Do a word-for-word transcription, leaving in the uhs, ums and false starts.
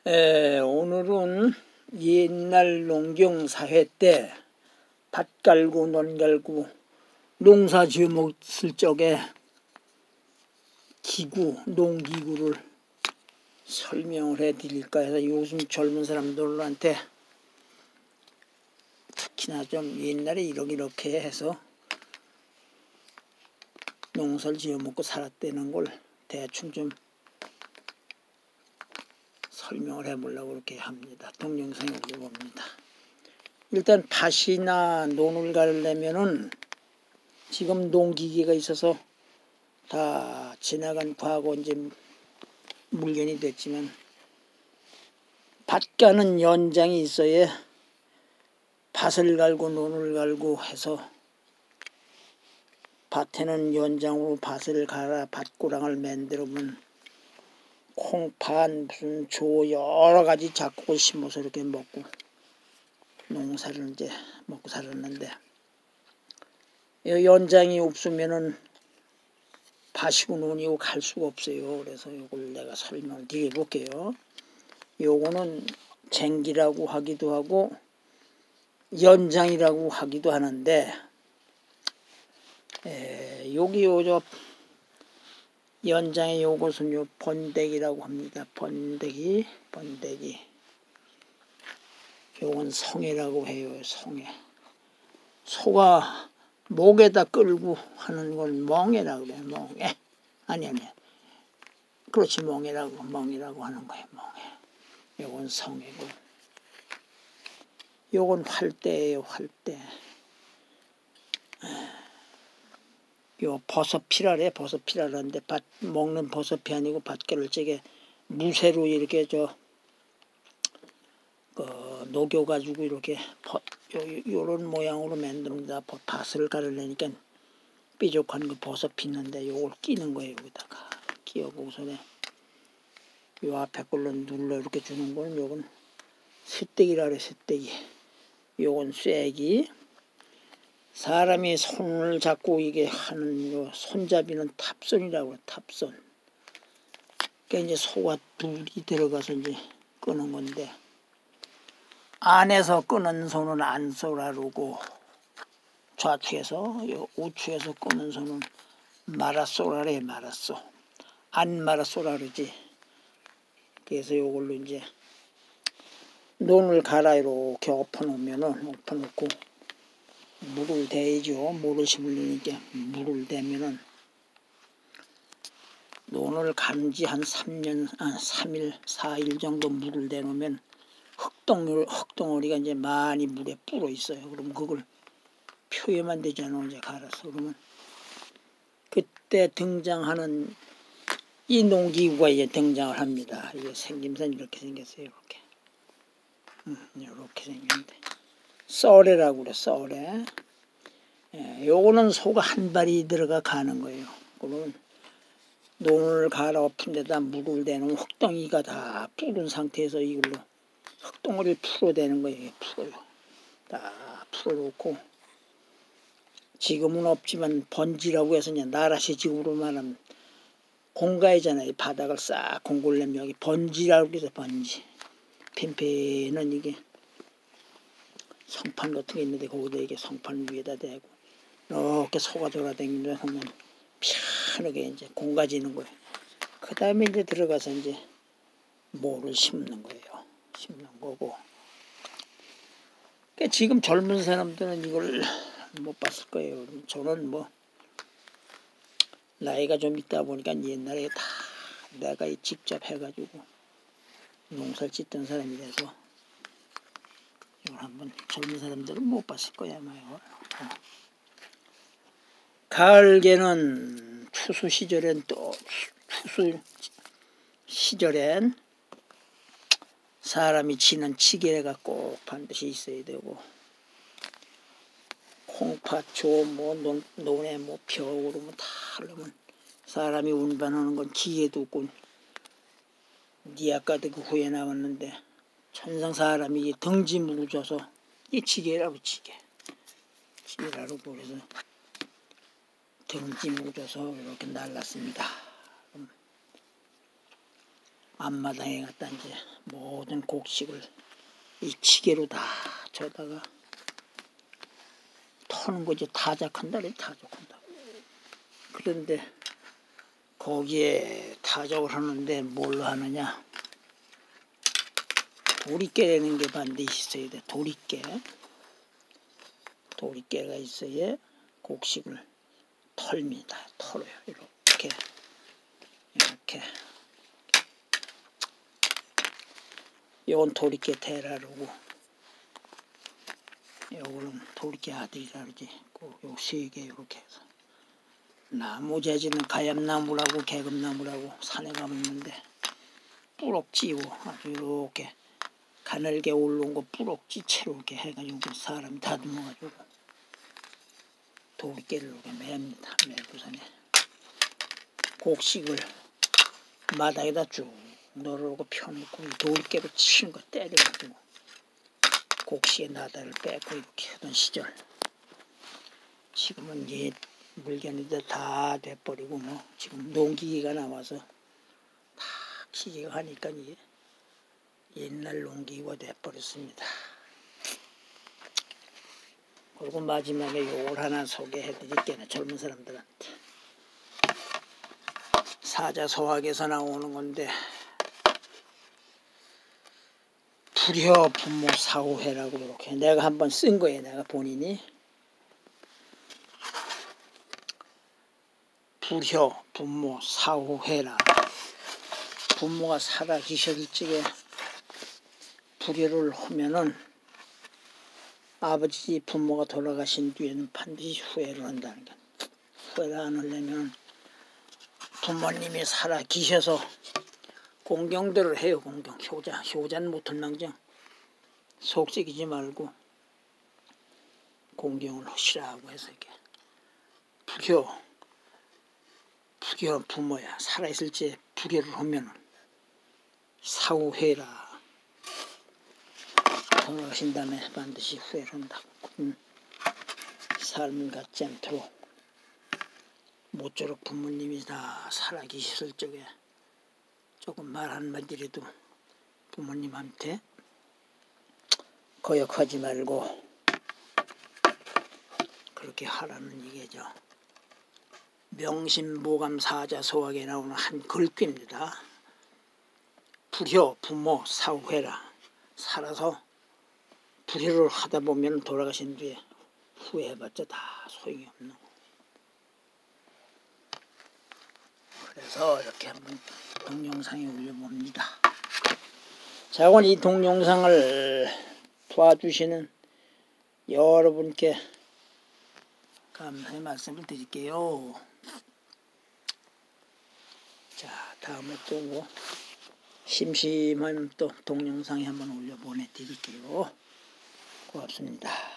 에, 오늘은 옛날 농경사회 때 밭 갈고 논 갈고 농사 지어 먹을 적에 기구, 농기구를 설명을 해드릴까 해서 요즘 젊은 사람들한테 특히나 좀 옛날에 이렇게 이렇게 해서 농사를 지어 먹고 살았다는 걸 대충 좀 설명을 해보려고 그렇게 합니다. 동영상에 올려봅니다. 일단 밭이나 논을 가려면은 지금 농기계가 있어서 다 지나간 과거 이제 물건이 됐지만 밭 가는 연장이 있어야 밭을 갈고 논을 갈고 해서 밭에는 연장으로 밭을 갈아 밭고랑을 만들면 콩팥 무슨 조 여러 가지 작곡을 심어서 이렇게 먹고 농사를 이제 먹고 살았는데 연장이 없으면은 밭이고 논이고 갈 수가 없어요. 그래서 이걸 내가 설명을 드려볼게요. 요거는 쟁기라고 하기도 하고 연장이라고 하기도 하는데 에, 여기 요저 연장의 요것은 요 번데기라고 합니다. 번데기, 번데기. 요건 성애라고 해요. 성애. 소가 목에다 끌고 하는 건 멍에라고 그래요. 멍에. 아니 아니. 그렇지 멍에라고 멍이라고 하는 거예요. 멍에. 요건 성애고. 요건 활대예요. 활대. 요 버섯피라래. 버섯피라는데 밭 먹는 버섯피 아니고 밭개를 찌게 무쇠로 이렇게 저 그 녹여가지고 이렇게 버, 요, 요런 모양으로 만듭니다. 밭을 가르려니까 삐죽한 거 버섯피 있는데 요걸 끼는 거예요. 여기다가 끼우고 우선에 요 앞에 걸로 눌러 이렇게 주는 거는 요건 쇠떼기라 그래. 쇠떼기. 요건 쇠기. 사람이 손을 잡고 이게 하는 요 손잡이는 탑손이라고 그래. 탑손. 그러니까 이제 소가 둘이 들어가서 이제 끄는 건데 안에서 끄는 손은 안쏘라르고 좌측에서 요 우측에서 끄는 손은 마라쏘라래. 마라쏘. 안 마라쏘라르지. 그래서 요걸로 이제 논을 갈아 이렇게 엎어놓으면은 엎어놓고 물을 대죠. 물을 심으려니까 물을 대면은 논을 간지 한 삼 년, 아, 삼 일, 사 일 정도 물을 대놓으면 흙덩어리, 흙덩어리가 이제 많이 물에 불어 있어요. 그럼 그걸 표에만 되잖아. 이제 갈아서. 그러면 그때 등장하는 이 농기구가 이제 등장을 합니다. 이게 생김새는 이렇게 생겼어요. 이렇게. 음, 이렇게 생겼는데. 썰애라고 그래. 썰애. 예, 요거는 소가 한 발이 들어가 가는 거예요. 그러면 논을 갈아 엎은 데다 물을 대는 흙덩이가 다 뿌른 상태에서 이걸로 흙덩어리를 풀어대는 거예요. 풀어요. 다 풀어놓고 지금은 없지만 번지라고 해서 그냥 나라시 지구로 말하면 공가이잖아요. 바닥을 싹 공고를 내면 여기 번지라고 해서 번지. 핀핀은 이게 성판 같은 게 있는데 거기다 이게 성판 위에다 대고 이렇게 소가 돌아다니면서 하면 편하게 이제 공가지는 거예요. 그 다음에 이제 들어가서 이제 모를 심는 거예요. 심는 거고. 그러니까 지금 젊은 사람들은 이걸 못 봤을 거예요. 저는 뭐 나이가 좀 있다 보니까 옛날에 다 내가 직접 해가지고 농사를 짓던 사람이라서 이걸 한번 젊은 사람들은 못 봤을 거야. 아마 이걸. 가을개는 추수 시절엔 또 추수 시절엔 사람이 치는 치개가 꼭 반드시 있어야 되고 콩팥초 뭐 논, 논에 뭐 펴 그러면 다 하려면 사람이 운반하는 건 기계도 없고 니 아까도 그 후에 나왔는데 천상 사람이 덩지 묻어서 이 치개라고 치개 치개라고 그래서 덩지 묻어서 이렇게 날랐습니다. 앞마당에 갖다 이제 모든 곡식을 이 기계로 다 저다가 터는 거지. 타작한다 그래, 타작한다. 그런데 거기에 타작을 하는데 뭘로 하느냐? 도리깨라는 게 반드시 있어야 돼. 도리깨. 도리깨가 있어야 곡식을 털입니다. 털어요. 이렇게. 이렇게. 이건 도리깨 대라르고, 요거는 도리깨 아들이라 그러지. 요 세 개 이렇게 해서. 나무 재질은 가염나무라고 개금나무라고 산에 가면 있는데, 뿌럭지고 아주 이렇게 가늘게 올라온 거 뿌럭지 채로 이렇게 해가지고 사람이 다듬어가지고 도리깨를 이렇게 맵니다. 매고선에 곡식을 마당에다 쭉 널어놓고 펴놓고 도리깨로 치는 거 때려가지고 곡식의 나다를 빼고 이렇게 하던 시절. 지금은 이제 물건이들 다 돼버리고 뭐 지금 농기계가 나와서 다 기계가 하니까 이제 옛날 농기계가 돼버렸습니다. 그리고 마지막에 요걸 하나 소개해드릴게요. 젊은 사람들한테. 사자서학에서 나오는 건데, 불효 부모 사후회라고 이렇게 내가 한번 쓴 거예요. 내가 본인이. 불효 부모 사후회라. 부모가 살아 계셨을 적에 불효를 하면은 아버지 부모가 돌아가신 뒤에는 반드시 후회를 한다는 게. 후회를 안 하려면 부모님이 살아 계셔서 공경들을 해요. 공경. 효자. 효자는 못할망정 속 썩이지 말고 공경을 하시라고 해서 이렇게. 불효. 불효 부모야. 살아있을 때 불효를 하면 사후회라. 돌아가신 다음에 반드시 후회를 한다고. 음, 삶을 갖지 않도록 모쪼록 부모님이 다 살아계셨을 적에 조금 말 한마디라도 부모님한테 거역하지 말고 그렇게 하라는 얘기죠. 명심보감 사자서학에 나오는 한 글귀입니다. 불효 부모 사후회라. 살아서 불효를 하다 보면 돌아가신 뒤에 후회해봤자 다 소용이 없는 거. 그래서 이렇게 한번 동영상에 올려봅니다. 자, 오늘 이 동영상을 도와주시는 여러분께 감사의 말씀을 드릴게요. 자, 다음에 또 뭐 심심하면 또 동영상에 한번 올려 보내드릴게요. 고맙습니다.